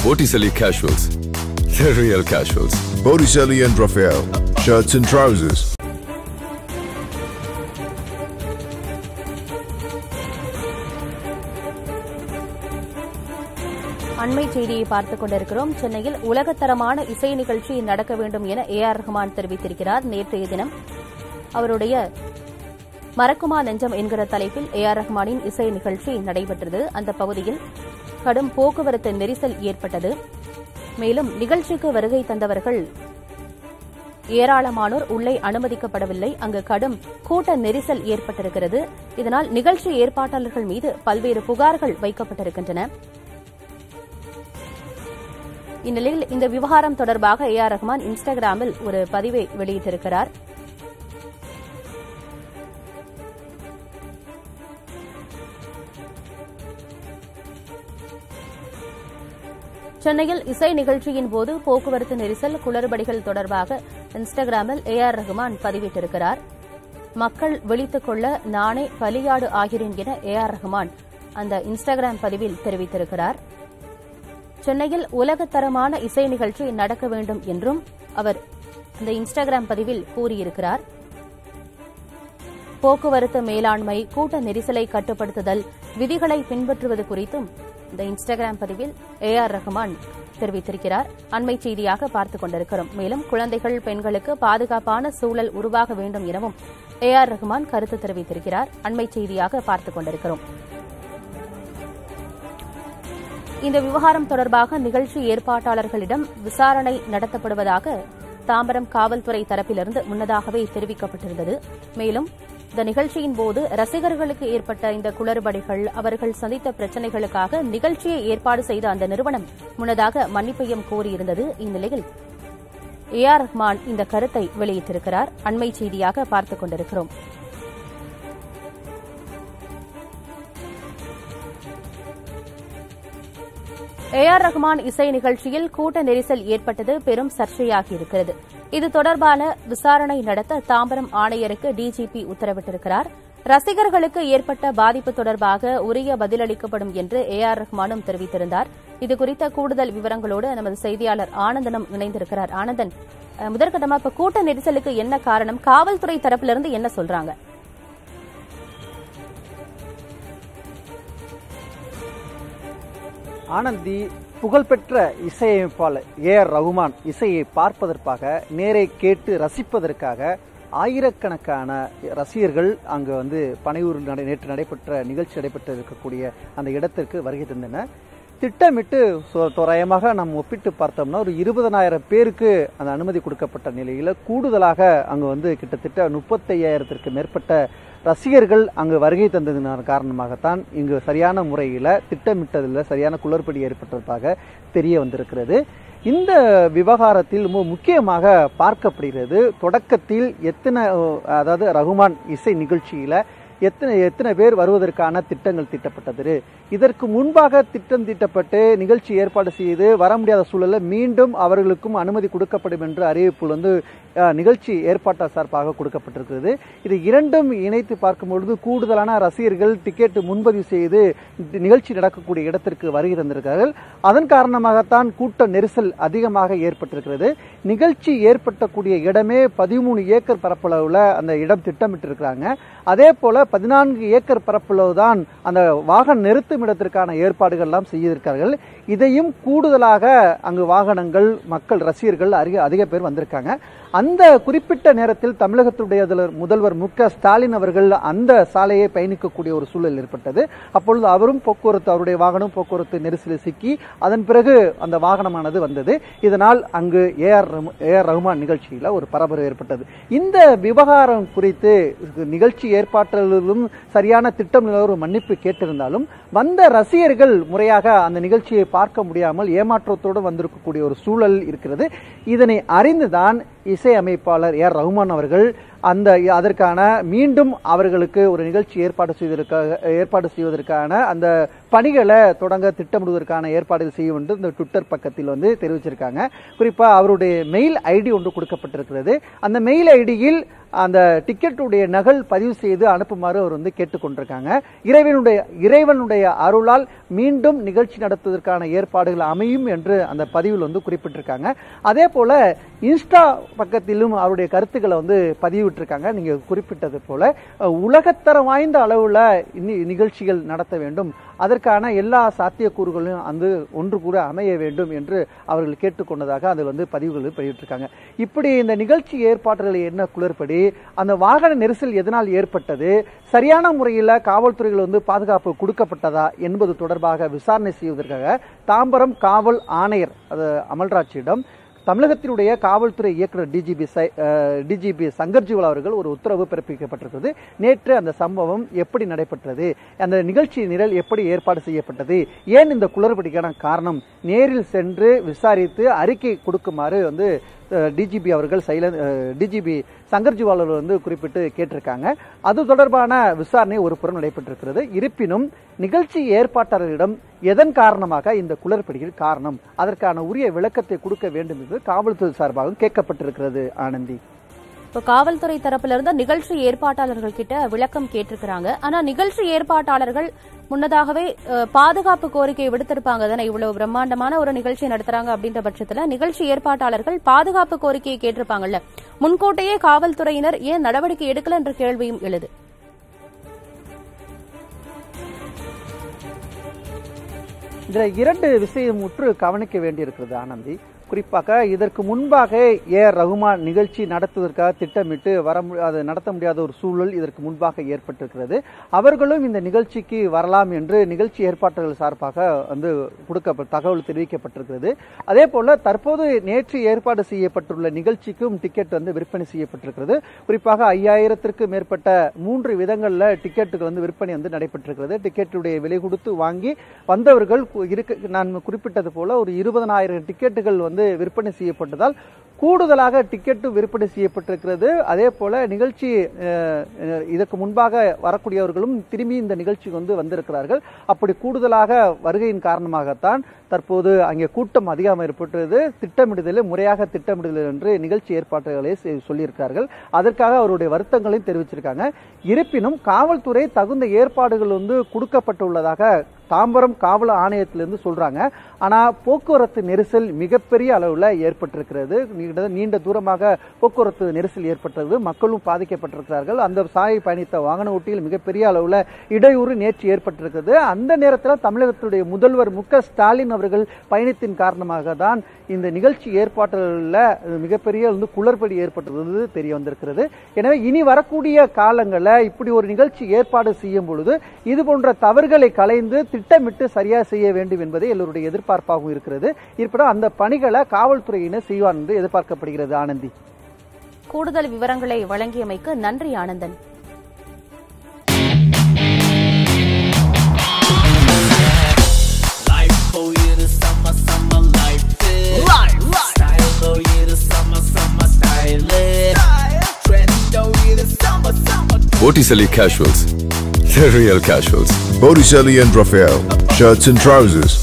Botticelli Casuals. The real casuals. Botticelli and Raphael. Shirts and trousers. அண்மை செய்தியை பார்த்துக் கொண்டிருக்கிறோம். சென்னையில் உலகத்தரமான இசை நிகழ்ச்சி நடக்க வேண்டும் என AR ரஹ்மான் தெரிவித்திருக்கிறார். நேற்றைய தினம் அவருடைய மரக்குமா நெஞ்சம் என்கிற தலைப்பில் AR ரஹ்மானின் இசை நிகழ்ச்சி நடைபெற்றது. அந்த பகுதியில் கடும் போக்குவரத்து நெரிசல் ஏற்பட்டது. மேலும் நிகழ்ச்சிக்கு வருகை தந்தவர்கள் ஏராளமானோர் உள்ளே அனுமதிக்கப்படவில்லை. அங்கு கடும் கூட்ட நெரிசல் ஏற்பட்டிருக்கிறது. இதனால் நிகழ்ச்சி ஏற்பாட்டாளர்கள் மீது பல்வேறு புகார்கள் வைக்கப்பட்டிருக்கின்றன. இந்நிலையில் இந்த விவகாரம் தொடர்பாக AR ரஹ்மான் இன்ஸ்டாகிராமில் ஒரு பதிவை வெளியிட்டிருக்கிறார். சென்னையில் இசை நிகழ்ச்சியின் போது போக்குவரத்து நெரிசல் குளறுபடிகள் தொடர்பாக இன்ஸ்டாகிராமில் AR ரஹ்மான் பதிவிட்டிருக்கிறார். மக்கள் விழித்துக் கொள்ள நானே பலியாடு ஆகிறேன் என AR ரஹ்மான் அந்த இன்ஸ்டாகிராம் பதிவில் தெரிவித்திருக்கிறார். சென்னையில் உலகத்தரமான இசை நிகழ்ச்சி நடக்க வேண்டும் என்றும் அவர் அந்த இன்ஸ்டாகிராம் பதிவில் கூறியிருக்கிறார். போக்குவரத்து மேலாண்மை, கூட்ட நெரிசலை கட்டுப்படுத்துதல், விதிகளை பின்பற்றுவது குறித்தும் இந்த இன்ஸ்டாகிராம் பதிவில் AR ரஹ்மான் தெரிவித்திருக்கிறார். அண்மை செய்தியாக பார்த்துக் கொண்டிருக்கிறோம். மேலும் குழந்தைகள், பெண்களுக்கு பாதுகாப்பான சூழல் உருவாக வேண்டும் எனவும் AR ரஹ்மான் கருத்து தெரிவித்திருக்கிறார். அண்மை செய்தியாக பார்த்துக் கொண்டிருக்கிறோம். இந்த விவகாரம் தொடர்பாக நிகழ்ச்சி ஏற்பாட்டாளர்களிடம் விசாரணை நடத்தப்படுவதாக தாம்பரம் காவல்துறை தரப்பிலிருந்து முன்னதாகவே தெரிவிக்கப்பட்டிருந்தது. மேலும் இந்த நிகழ்ச்சியின் போது ரசிகர்களுக்கு ஏற்பட்ட இந்த குளறுபடிகள், அவர்கள் சந்தித்த பிரச்சினைகளுக்காக நிகழ்ச்சியை ஏற்பாடு செய்த அந்த நிறுவனம் முன்னதாக மன்னிப்பையும் கோரியிருந்தது. இந்நிலையில் AR ரஹ்மான் இந்த கருத்தை வெளியிட்டிருக்கிறார். அண்மை செய்தியாக பார்த்துக் கொண்டிருக்கிறோம். AR ரஹ்மான் இசை நிகழ்ச்சியில் கூட்ட நெரிசல் ஏற்பட்டது பெரும் சர்ச்சையாகியிருக்கிறது. இது தொடர்பான விசாரணை நடத்த தாம்பரம் ஆணையருக்கு DGP உத்தரவிட்டிருக்கிறார். ரசிகர்களுக்கு ஏற்பட்ட பாதிப்பு தொடர்பாக உரிய பதிலளிக்கப்படும் என்று AR ரஹ்மானும் தெரிவித்திருந்தார். இதுகுறித்த கூடுதல் விவரங்களோடு நமது செய்தியாளர் ஆனந்தனும் இணைந்திருக்கிறார். ஆனந்தன், முதற்கட்டமா இப்ப கூட்ட நெரிசலுக்கு என்ன காரணம்? காவல்துறை தரப்பிலிருந்து என்ன சொல்றாங்க? ஆனந்தி, புகழ்பெற்ற இசையமைப்பாளர் AR ரஹ்மான் இசையை பார்ப்பதற்காக, நேரே கேட்டு ரசிப்பதற்காக ஆயிரக்கணக்கான ரசிகர்கள் அங்கு பனையூரில் நேற்று நடைபெற்ற நிகழ்ச்சி நடைபெற்று இருக்கக்கூடிய அந்த இடத்திற்கு வருகை தந்தனர். திட்டமிட்டு தோராயமாக நாம் ஒப்பிட்டு பார்த்தோம்னா ஒரு 20,000 பேருக்கு அந்த அனுமதி கொடுக்கப்பட்ட நிலையில் கூடுதலாக அங்கு கிட்டத்தட்ட 35,000த்திற்கு மேற்பட்ட ரசிகர்கள் அங்கு வருகை தந்ததின் காரணமாகத்தான் இங்கு சரியான முறையில் திட்டமிட்டதில் சரியான குளறுபடி ஏற்பட்டதாக தெரிய வந்திருக்கிறது. இந்த விவகாரத்தில் முக்கியமாக பார்க்கப்படுகிறது, தொடக்கத்தில் அதாவது ரஹ்மான் இசை நிகழ்ச்சியில் எத்தனை பேர் வருவதற்கான திட்டங்கள் தீட்டப்பட்டது. இதற்கு முன்பாக திட்டம் தீட்டப்பட்டு நிகழ்ச்சி ஏற்பாடு செய்து வர முடியாத சூழலில் மீண்டும் அவர்களுக்கும் அனுமதி கொடுக்கப்படும் என்று அறிவிப்பு நிகழ்ச்சி ஏற்பாட்டாளர் சார்பாக கொடுக்கப்பட்டிருக்கிறது. இது இரண்டும் இணைத்து பார்க்கும்பொழுது கூடுதலான ரசிகர்கள் டிக்கெட் முன்பதிவு செய்து நிகழ்ச்சி நடக்கக்கூடிய இடத்திற்கு வருகை தந்திருக்கிறார்கள். அதன் காரணமாகத்தான் கூட்ட நெரிசல் அதிகமாக ஏற்பட்டிருக்கிறது. நிகழ்ச்சி ஏற்பட்டக்கூடிய இடமே 13 ஏக்கர் பரப்பளவுல அந்த இடம் திட்டமிட்டிருக்கிறாங்க. அதே போல 14 ஏக்கர் பரப்பளவு தான் அந்த வாகன நிறுத்தும் இடத்திற்கான ஏற்பாடுகள் எல்லாம் செய்திருக்கிறார்கள். இதையும் கூடுதலாக அங்கு வாகனங்கள், மக்கள், ரசிகர்கள் அதிக பேர் வந்திருக்காங்க. அந்த குறிப்பிட்ட நேரத்தில் தமிழகத்துடைய முதல்வர் மு.க. ஸ்டாலின் அவர்கள் அந்த சாலையை பயணிக்கக்கூடிய ஒரு சூழல் ஏற்பட்டது. அப்பொழுது அவரும் அவருடைய வாகனம் போக்குவரத்து நெரிசலில் சிக்கி அதன் பிறகு அந்த வாகனமானது வந்தது. இதனால் அங்கு AR ரஹ்மான் நிகழ்ச்சியில் ஒரு பரபரப்பு ஏற்பட்டது. இந்த விவகாரம் குறித்து நிகழ்ச்சி ஏற்பாட்டாளர்களும் சரியான திட்டம் ஒரு மன்னிப்பு கேட்டிருந்தாலும் வந்த ரசிகர்கள் முறையாக அந்த நிகழ்ச்சியை பார்க்க முடியாமல் ஏமாற்றத்தோடு வந்திருக்கக்கூடிய ஒரு சூழல் இருக்கிறது. இதனை அறிந்துதான் இசை அமைப்பாளர் AR ரஹ்மான் அவர்கள் அதற்கான மீண்டும் அவர்களுக்கு ஒரு நிகழ்ச்சி ஏற்பாடு செய்வதற்கான அந்த பணிகளை தொடங்க திட்டமிடுவதற்கான ஏற்பாடுகள் செய்யும் என்று இந்த ட்விட்டர் பக்கத்தில் வந்து தெரிவிச்சிருக்காங்க. குறிப்பா அவருடைய மெயில் ஐடி ஒன்று கொடுக்கப்பட்டிருக்கிறது. அந்த மெயில் ஐடியில் அந்த டிக்கெட்டுடைய நகல் பதிவு செய்து அனுப்புமாறு அவர் வந்து கேட்டுக்கொண்டிருக்காங்க. இறைவனுடைய அருளால் மீண்டும் நிகழ்ச்சி நடத்துவதற்கான ஏற்பாடுகள் அமையும் என்று அந்த பதிவில் வந்து குறிப்பிட்டிருக்காங்க. அதே போல இன்ஸ்டா பக்கத்திலும் அவருடைய கருத்துக்களை வந்து பதிவிட்டிருக்காங்க. நீங்க குறிப்பிட்டது போல உலகத்தரம் வாய்ந்த அளவுல நிகழ்ச்சிகள் நடத்த வேண்டும், அதற்கான எல்லா சாத்தியக்கூறுகளும் வந்து ஒன்று கூட அமைய வேண்டும் என்று அவர்கள் கேட்டுக்கொண்டதாக அதில் வந்து பதிவுகள் பதிவிட்டிருக்காங்க. இப்படி இந்த நிகழ்ச்சி ஏற்பாடுகளை என்ன குளறுபடி, அந்த வாகன நெரிசல் எதனால் ஏற்பட்டது, சரியான முறையில் காவல்துறைகள் வந்து பாதுகாப்பு கொடுக்கப்பட்டதா என்பது தொடர்பாக விசாரணை செய்வதற்காக தாம்பரம் காவல் ஆணையர் அமல்ராஜிடம் தமிழகத்தினுடைய காவல்துறை இயக்குநர் டிஜிபி சங்கர்ஜிவால் அவர்கள் ஒரு உத்தரவு பிறப்பிக்கப்பட்டிருக்கிறது. நேற்று அந்த சம்பவம் எப்படி நடைபெற்றது, அந்த நிகழ்ச்சி நிரல் எப்படி ஏற்பாடு செய்யப்பட்டது, ஏன் இந்த குளறுபடிக்கான காரணம், நேரில் சென்று விசாரித்து அறிக்கை கொடுக்குமாறு வந்து டிஜிபி சங்கர்ஜிவால் அவர்கள் வந்து குறிப்பிட்டு கேட்டிருக்காங்க. அது தொடர்பான விசாரணை ஒரு புறம் நடைபெற்றிருக்கிறது. இருப்பினும் நிகழ்ச்சி ஏற்பாட்டாளர்களிடம் எதன் காரணமாக இந்த குளறுபடிகள் காரணம், அதற்கான உரிய விளக்கத்தை கொடுக்க வேண்டும் என்று காவல்துறை சார்பாக கேட்கப்பட்டிருக்கிறது. ஆனந்தி, இப்போ காவல்துறை தரப்புல இருந்து நிகழ்ச்சி ஏற்பாட்டாளர்கள் கிட்ட விளக்கம் கேட்டிருக்கிறாங்க. ஆனா நிகழ்ச்சி ஏற்பாட்டாளர்கள் முன்னதாகவே பாதுகாப்பு கோரிக்கை விடுத்திருப்பாங்க தானே, இவ்வளவு பிரம்மாண்டமான ஒரு நிகழ்ச்சி நடத்துறாங்க அப்படின்ற பட்சத்துல நிகழ்ச்சி ஏற்பாட்டாளர்கள் பாதுகாப்பு கோரிக்கையை கேட்டிருப்பாங்கல்ல, முன்கூட்டியே காவல்துறையினர் ஏன் நடவடிக்கை எடுக்கல என்ற கேள்வியும் எழுது. இதுல இரண்டு விஷயம் முற்று கவனிக்க வேண்டியிருக்கிறது ஆனந்தி. குறிப்பாக இதற்கு முன்பாக ரஹ்மான் நிகழ்ச்சி நடத்துவதற்காக திட்டமிட்டு அதை நடத்த முடியாத ஒரு சூழல் இதற்கு முன்பாக ஏற்பட்டிருக்கிறது. அவர்களும் இந்த நிகழ்ச்சிக்கு வரலாம் என்று நிகழ்ச்சி ஏற்பாட்டாளர்கள் சார்பாக வந்து தகவல் தெரிவிக்கப்பட்டிருக்கிறது. அதே போல தற்போது நேற்று ஏற்பாடு செய்யப்பட்டுள்ள நிகழ்ச்சிக்கும் டிக்கெட் வந்து விற்பனை செய்யப்பட்டிருக்கிறது. குறிப்பாக 5000த்திற்கு மேற்பட்ட 3 விதங்கள்ல டிக்கெட்டுகள் வந்து விற்பனை வந்து நடைபெற்றிருக்கிறது. டிக்கெட்டுடைய விலை கொடுத்து வாங்கி வந்தவர்கள் நான் குறிப்பிட்டது போல ஒரு 20,000 டிக்கெட்டுகள் வந்து விற்பனை செய்யப்பட்டதால் கூடுதலாக டிக்கெட்டு விற்பனை செய்யப்பட்டிருக்கிறது. அதே போல நிகழ்ச்சி இதற்கு முன்பாக வரக்கூடியவர்களும் திரும்பி இந்த நிகழ்ச்சிக்கு வந்து வந்திருக்கிறார்கள். அப்படி கூடுதலாக வருகையின் காரணமாகத்தான் தற்போது அங்கே கூட்டம் அதிகமாக ஏற்பட்டது. முறையாக திட்டமிடுதல் என்று நிகழ்ச்சி ஏற்பாடுகளை சொல்லியிருக்கார்கள். அதற்காக அவருடைய வருத்தங்களையும் தெரிவிச்சிருக்காங்க. இருப்பினும் காவல்துறை தகுந்த ஏற்பாடுகள் வந்து கொடுக்கப்பட்டுள்ளதாக தாம்பரம் காவல் ஆணையத்திலிருந்து சொல்றாங்க. ஆனா போக்குவரத்து நெரிசல் மிகப்பெரிய அளவுல ஏற்பட்டிருக்கிறது. நீண்ட தூரமாக போக்குவரத்து நெரிசல் ஏற்பட்டது, மக்களும் பாதிக்கப்பட்டிருக்கிறார்கள். அந்த சாலை பயணித்த வாகன ஓட்டியில் மிகப்பெரிய அளவுல இடையூறு நேற்று ஏற்பட்டிருக்கிறது. அந்த நேரத்தில் தமிழகத்துடைய முதல்வர் ஸ்டாலின் அவர்கள் பயணத்தின் காரணமாக தான் இந்த நிகழ்ச்சி ஏற்பாடுகளில் மிகப்பெரிய குளறுபடி ஏற்பட்டது தெரிய வந்திருக்கிறது. எனவே இனி வரக்கூடிய காலங்களில் இப்படி ஒரு நிகழ்ச்சி ஏற்பாடு செய்யும் பொழுது இது போன்ற தவறுகளை களைந்து திட்டமிட்டு சரியாக செய்ய வேண்டும் என்பதே எல்லோருடைய எதிர்பார்ப்பாகவும் இருக்கிறது. இருப்பினும் அந்த பணிகளை காவல்துறையினர் செய்வார் என்று எதிர்பார்க்கப்படுகிறது. ஆனந்தி, கூடுதல் விவரங்களை வழங்கியமைக்கு நன்றி Anandan. Botticelli Casuals. The real casuals. Botticelli and Raphael. Shirts and trousers.